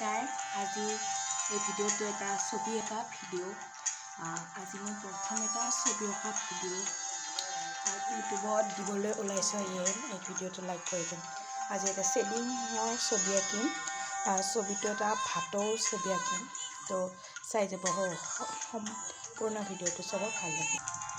নমস্কাৰ। আজি এই ভিডিঅ'টো এটা ছবি অঁকা ভিডিঅ'। আজি মই প্ৰথম এটা ছবি অঁকা ভিডিঅ' ইউটিউবত দিবলৈ ওলাইছোঁ। এই ভিডিঅ'টো লাইক কৰি দিম। আজি এটা চেডিঙৰ ছবি আঁকিম। ছবিটো এটা ভাটৌৰ ছবি আঁকিম। তো চাই যাব সম্পূৰ্ণ ভিডিঅ'টো চাব, ভাল লাগিব।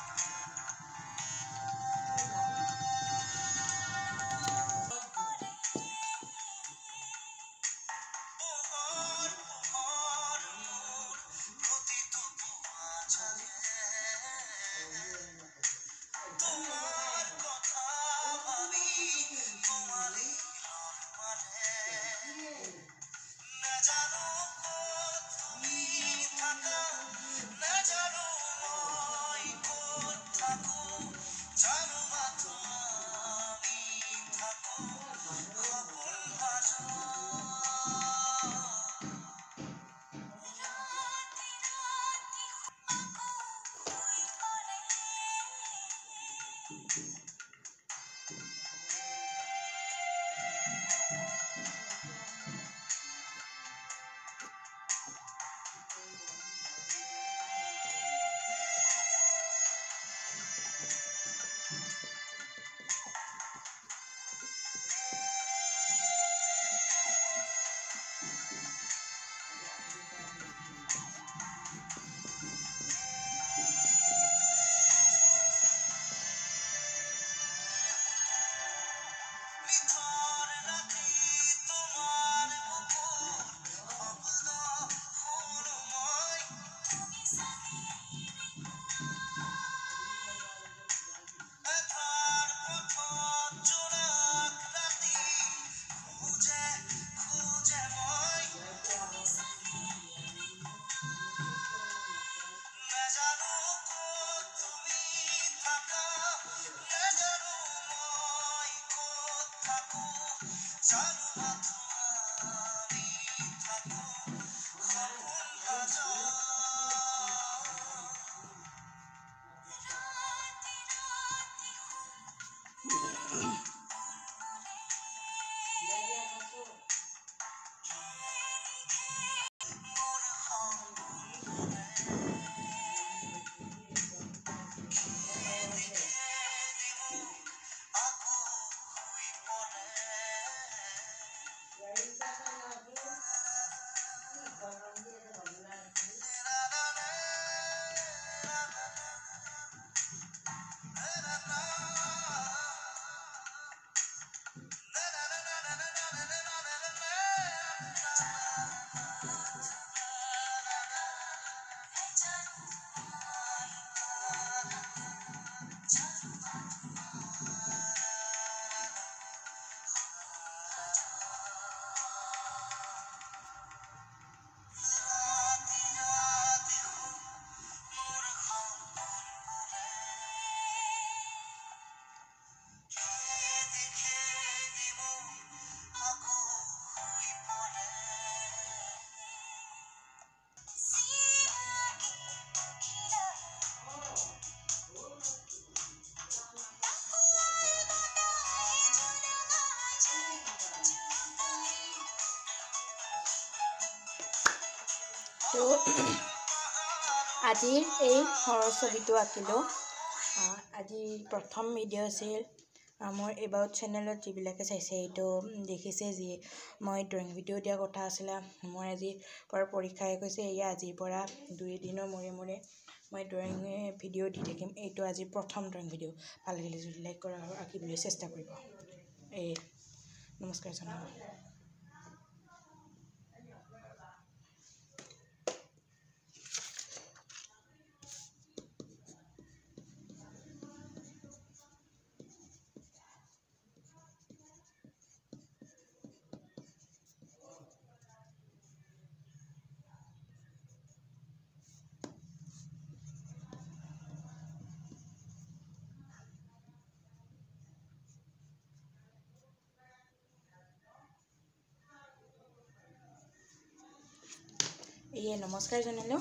তো আজিৰ এই ঘৰৰ ছবিটো আঁকিলোঁ। আজি প্ৰথম ভিডিঅ' আছিল মোৰ এবাউট চেনেলত। যিবিলাকে চাইছে এইটো দেখিছে যি মই ড্ৰয়িং ভিডিঅ' দিয়া কথা আছিলে। মোৰ আজিৰ পৰা পৰীক্ষা শেষ হৈছে। এয়া আজিৰ পৰা 2 দিনৰ মূৰে মূৰে মই ড্ৰয়িং ভিডিঅ' দি থাকিম। এইটো আজি প্ৰথম ড্ৰয়িং ভিডিঅ'। ভাল লাগিলে যদি লাইক কৰা আৰু আঁকিবলৈ চেষ্টা কৰিব। নমস্কাৰ জনালোঁ। নমস্কাৰ জনালোঁ।